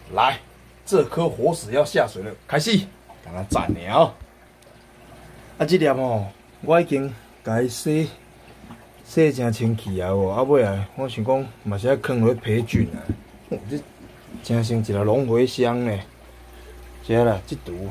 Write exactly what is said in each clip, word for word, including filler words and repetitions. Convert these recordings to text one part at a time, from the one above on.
来，这颗活石要下水了，开始，给它斩了。啊，这粒哦，我已经甲伊洗洗真清气啊哦，啊尾啊，我想讲嘛是爱放落培菌啊，哦、这真像一个龙茴香呢。这啦，这毒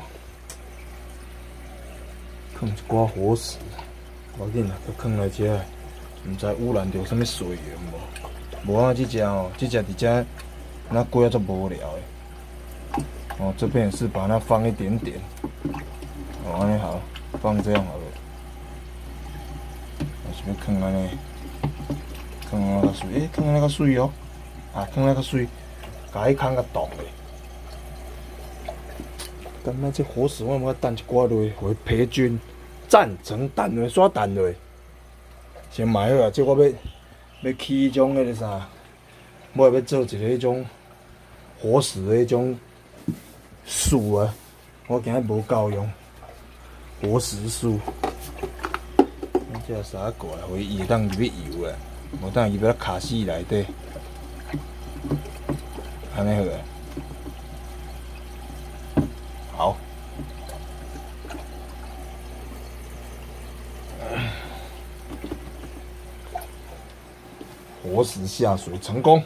放一寡活石，无紧啦，佮放来这，毋知污染着什么水源无？无啊，这只哦，这只伫遮。 那龟啊，足无聊的。哦，这边也是把它放一点点。哦，安尼好，放这样好了。我是要放安尼，放啊较水，诶，放安尼较水哦。啊，放安尼较水，甲迄空较冻嘞。干那这活石我要等一寡落，互培菌战成蛋落，刷蛋落。先买好啊，这我要要起迄种迄个啥，我要做一个迄种。 活石的迄种树啊，我今日无够用活石树，这啥过来，会伊会当入去游啊，无当伊要卡死内底，安尼好啊，好，活石下水成功。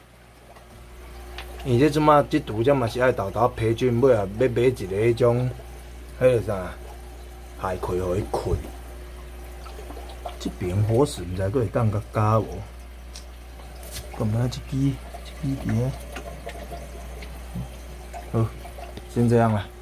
而且即马即图则嘛是爱豆豆培菌，尾啊要买一个迄种，迄个啥海葵，互伊困。即边活石毋知佫会当甲加无？干嘛即支即支伫啊？好，先这样了。